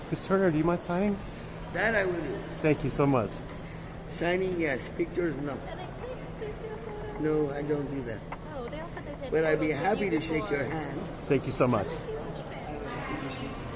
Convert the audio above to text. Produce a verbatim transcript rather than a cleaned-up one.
Miss Turner, do you mind signing? That I will do. Thank you so much. Signing, yes. Pictures, no. Can I please get a photo? No, I don't do that. Oh, they also did But I'd be photos with happy you to shake before. your hand. Thank you so much. Thank you.